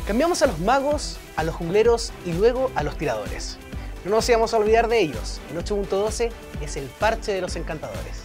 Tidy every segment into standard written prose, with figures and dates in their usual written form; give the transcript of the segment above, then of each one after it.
Cambiamos a los magos, a los jungleros y luego a los tiradores. No nos íbamos a olvidar de ellos. El 8.12 es el parche de los encantadores.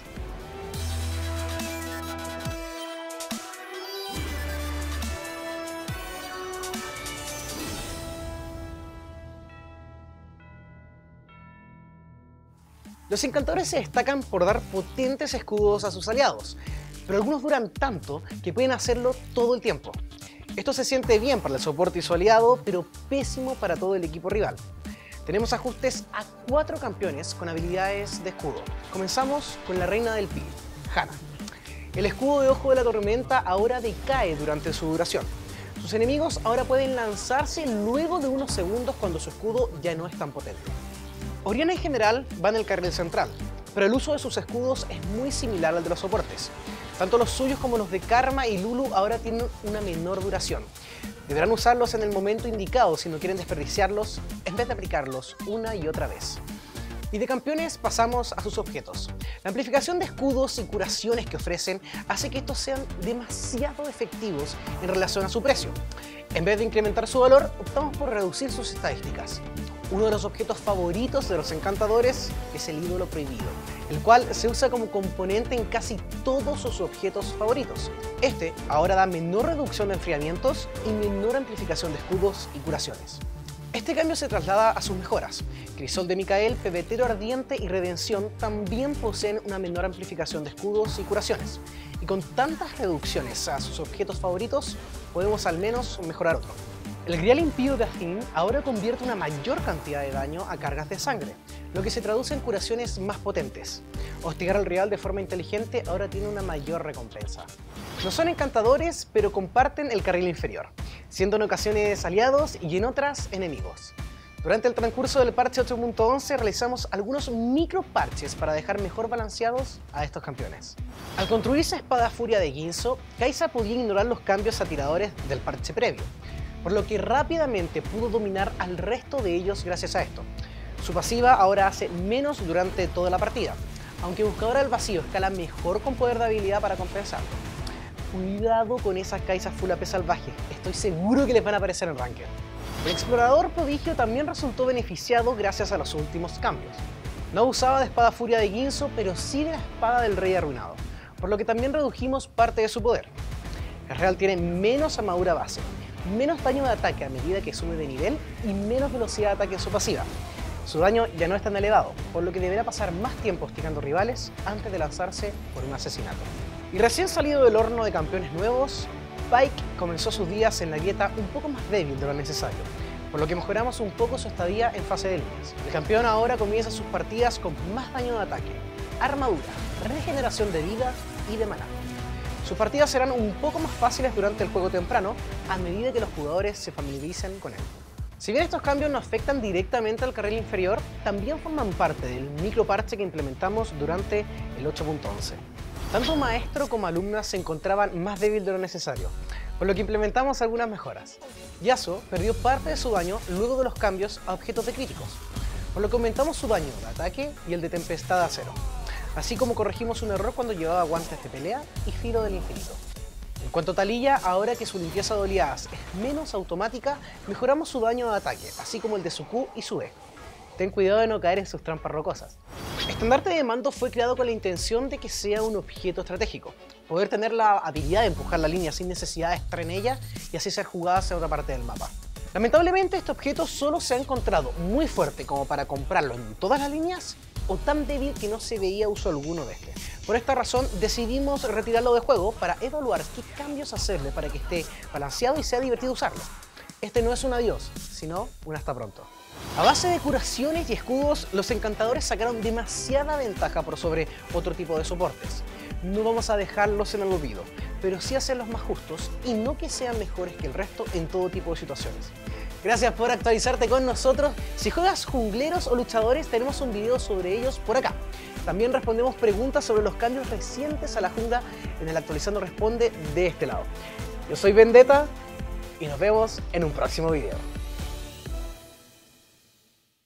Los encantadores se destacan por dar potentes escudos a sus aliados, pero algunos duran tanto que pueden hacerlo todo el tiempo. Esto se siente bien para el soporte y su aliado, pero pésimo para todo el equipo rival. Tenemos ajustes a 4 campeones con habilidades de escudo. Comenzamos con la reina del Pil, Hanna. El escudo de Ojo de la Tormenta ahora decae durante su duración. Sus enemigos ahora pueden lanzarse luego de unos segundos cuando su escudo ya no es tan potente. Orianna en general va en el carril central, pero el uso de sus escudos es muy similar al de los soportes. Tanto los suyos como los de Karma y Lulu ahora tienen una menor duración. Deberán usarlos en el momento indicado si no quieren desperdiciarlos, en vez de aplicarlos una y otra vez. Y de campeones pasamos a sus objetos. La amplificación de escudos y curaciones que ofrecen hace que estos sean demasiado efectivos en relación a su precio. En vez de incrementar su valor, optamos por reducir sus estadísticas. Uno de los objetos favoritos de los encantadores es el ídolo prohibido, el cual se usa como componente en casi todos sus objetos favoritos. Este ahora da menor reducción de enfriamientos y menor amplificación de escudos y curaciones. Este cambio se traslada a sus mejoras. Crisol de Micael, Pebetero Ardiente y Redención también poseen una menor amplificación de escudos y curaciones. Y con tantas reducciones a sus objetos favoritos, podemos al menos mejorar otro. El Grial Impío de Athene ahora convierte una mayor cantidad de daño a cargas de sangre, lo que se traduce en curaciones más potentes. Hostigar al rival de forma inteligente ahora tiene una mayor recompensa. No son encantadores, pero comparten el carril inferior, siendo en ocasiones aliados y en otras enemigos. Durante el transcurso del parche 8.11 realizamos algunos micro parches para dejar mejor balanceados a estos campeones. Al construirse Espada Furia de Guinsoo, Kai'Sa podía ignorar los cambios a tiradores del parche previo, por lo que rápidamente pudo dominar al resto de ellos gracias a esto. Su pasiva ahora hace menos durante toda la partida, aunque Buscadora del Vacío escala mejor con poder de habilidad para compensarlo. Cuidado con esas Kai'Sa full AP salvajes, estoy seguro que les van a aparecer en Ranked. El Explorador Prodigio también resultó beneficiado gracias a los últimos cambios. No usaba de Espada Furia de Guinsoo, pero sí de la Espada del Rey Arruinado, por lo que también redujimos parte de su poder. El Real tiene menos armadura base, menos daño de ataque a medida que sube de nivel y menos velocidad de ataque en su pasiva. Su daño ya no es tan elevado, por lo que deberá pasar más tiempo hostigando rivales antes de lanzarse por un asesinato. Y recién salido del horno de campeones nuevos, Pyke comenzó sus días en la grieta un poco más débil de lo necesario, por lo que mejoramos un poco su estadía en fase de líneas. El campeón ahora comienza sus partidas con más daño de ataque, armadura, regeneración de vida y de maná. Sus partidas serán un poco más fáciles durante el juego temprano, a medida que los jugadores se familiaricen con él. Si bien estos cambios no afectan directamente al carril inferior, también forman parte del microparche que implementamos durante el 8.11. Tanto maestro como alumna se encontraban más débiles de lo necesario, por lo que implementamos algunas mejoras. Yasuo perdió parte de su daño luego de los cambios a objetos de críticos, por lo que aumentamos su daño de ataque y el de tempestad de acero, así como corregimos un error cuando llevaba guantes de pelea y filo del infinito. En cuanto a Taliyah, ahora que su limpieza de oleadas es menos automática, mejoramos su daño de ataque, así como el de su Q y su E. Ten cuidado de no caer en sus trampas rocosas. Estandarte de Mando fue creado con la intención de que sea un objeto estratégico, poder tener la habilidad de empujar la línea sin necesidad de estar en ella y así ser jugada hacia otra parte del mapa. Lamentablemente este objeto solo se ha encontrado muy fuerte como para comprarlo en todas las líneas o tan débil que no se veía uso alguno de este. Por esta razón decidimos retirarlo de juego para evaluar qué cambios hacerle para que esté balanceado y sea divertido usarlo. Este no es un adiós, sino un hasta pronto. A base de curaciones y escudos, los encantadores sacaron demasiada ventaja por sobre otro tipo de soportes. No vamos a dejarlos en el olvido, pero sí hacerlos más justos y no que sean mejores que el resto en todo tipo de situaciones. Gracias por actualizarte con nosotros. Si juegas jungleros o luchadores, tenemos un video sobre ellos por acá. También respondemos preguntas sobre los cambios recientes a la jungla en el Actualizando Responde de este lado. Yo soy Vendetta y nos vemos en un próximo video.